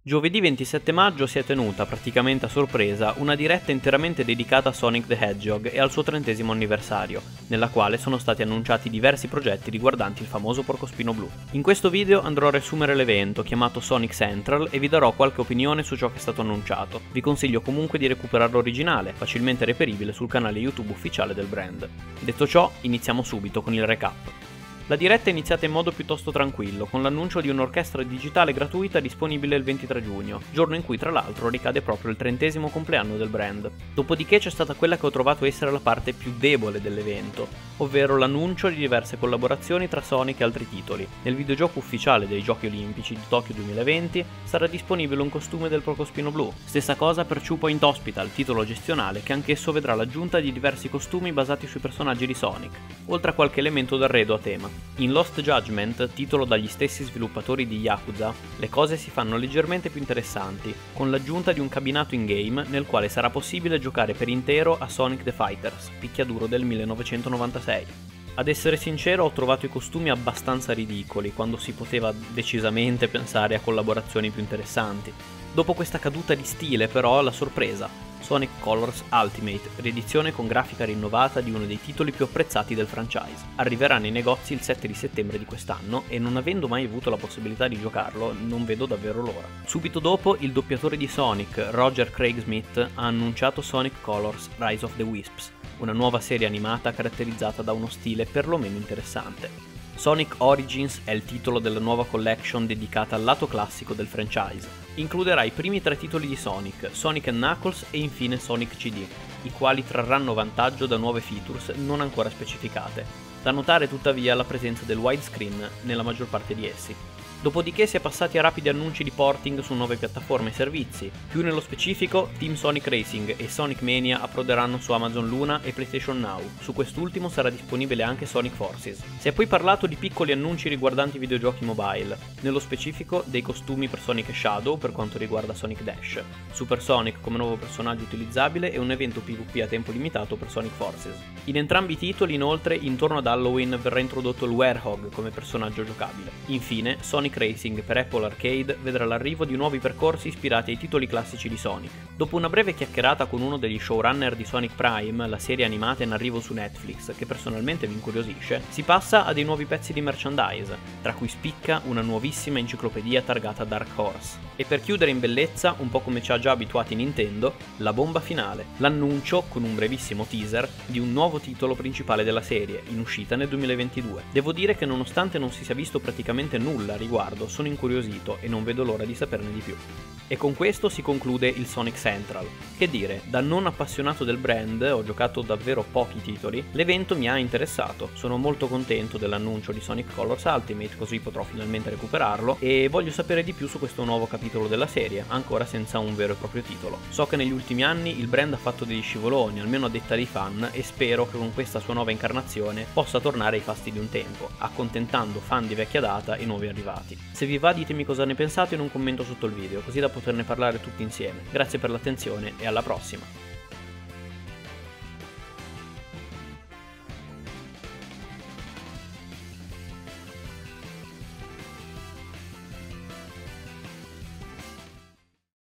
Giovedì 27 maggio si è tenuta, praticamente a sorpresa, una diretta interamente dedicata a Sonic the Hedgehog e al suo 30° anniversario, nella quale sono stati annunciati diversi progetti riguardanti il famoso porcospino blu. In questo video andrò a riassumere l'evento, chiamato Sonic Central, e vi darò qualche opinione su ciò che è stato annunciato. Vi consiglio comunque di recuperare l'originale, facilmente reperibile sul canale YouTube ufficiale del brand. Detto ciò, iniziamo subito con il recap. La diretta è iniziata in modo piuttosto tranquillo, con l'annuncio di un'orchestra digitale gratuita disponibile il 23 giugno, giorno in cui tra l'altro ricade proprio il 30° compleanno del brand. Dopodiché c'è stata quella che ho trovato essere la parte più debole dell'evento, ovvero l'annuncio di diverse collaborazioni tra Sonic e altri titoli. Nel videogioco ufficiale dei Giochi Olimpici di Tokyo 2020 sarà disponibile un costume del porcospino blu. Stessa cosa per 2 Point Hospital, titolo gestionale che anch'esso vedrà l'aggiunta di diversi costumi basati sui personaggi di Sonic, oltre a qualche elemento d'arredo a tema. In Lost Judgment, titolo dagli stessi sviluppatori di Yakuza, le cose si fanno leggermente più interessanti, con l'aggiunta di un cabinato in-game nel quale sarà possibile giocare per intero a Sonic the Fighters, picchiaduro del 1996. Ad essere sincero, ho trovato i costumi abbastanza ridicoli, quando si poteva decisamente pensare a collaborazioni più interessanti. Dopo questa caduta di stile, però, la sorpresa. Sonic Colors Ultimate, riedizione con grafica rinnovata di uno dei titoli più apprezzati del franchise. Arriverà nei negozi il 7 di settembre di quest'anno e non avendo mai avuto la possibilità di giocarlo, non vedo davvero l'ora. Subito dopo, il doppiatore di Sonic, Roger Craig Smith, ha annunciato Sonic Colors Rise of the Wisps, una nuova serie animata caratterizzata da uno stile perlomeno interessante. Sonic Origins è il titolo della nuova collection dedicata al lato classico del franchise. Includerà i primi 3 titoli di Sonic, Sonic & Knuckles e infine Sonic CD, i quali trarranno vantaggio da nuove features non ancora specificate. Da notare tuttavia la presenza del widescreen nella maggior parte di essi. Dopodiché si è passati a rapidi annunci di porting su nuove piattaforme e servizi. Più nello specifico, Team Sonic Racing e Sonic Mania approderanno su Amazon Luna e PlayStation Now. Su quest'ultimo sarà disponibile anche Sonic Forces. Si è poi parlato di piccoli annunci riguardanti i videogiochi mobile, nello specifico dei costumi per Sonic e Shadow per quanto riguarda Sonic Dash, Super Sonic come nuovo personaggio utilizzabile e un evento PvP a tempo limitato per Sonic Forces. In entrambi i titoli, inoltre, intorno ad Halloween verrà introdotto il Werehog come personaggio giocabile. Infine, Sonic Racing per Apple Arcade vedrà l'arrivo di nuovi percorsi ispirati ai titoli classici di Sonic. Dopo una breve chiacchierata con uno degli showrunner di Sonic Prime, la serie animata in arrivo su Netflix, che personalmente mi incuriosisce, si passa a dei nuovi pezzi di merchandise, tra cui spicca una nuovissima enciclopedia targata Dark Horse. E per chiudere in bellezza, un po' come ci ha già abituati Nintendo, la bomba finale, l'annuncio, con un brevissimo teaser, di un nuovo titolo principale della serie, in uscita nel 2022. Devo dire che nonostante non si sia visto praticamente nulla a riguardo, sono incuriosito e non vedo l'ora di saperne di più. E con questo si conclude il Sonic Central. Che dire, da non appassionato del brand, ho giocato davvero pochi titoli, l'evento mi ha interessato, sono molto contento dell'annuncio di Sonic Colors Ultimate, così potrò finalmente recuperarlo, e voglio sapere di più su questo nuovo capitolo della serie, ancora senza un vero e proprio titolo. So che negli ultimi anni il brand ha fatto degli scivoloni, almeno a detta dei fan, e spero che con questa sua nuova incarnazione possa tornare ai fasti di un tempo, accontentando fan di vecchia data e nuovi arrivati. Se vi va ditemi cosa ne pensate in un commento sotto il video, così da poterne parlare tutti insieme. Grazie per l'attenzione e alla prossima!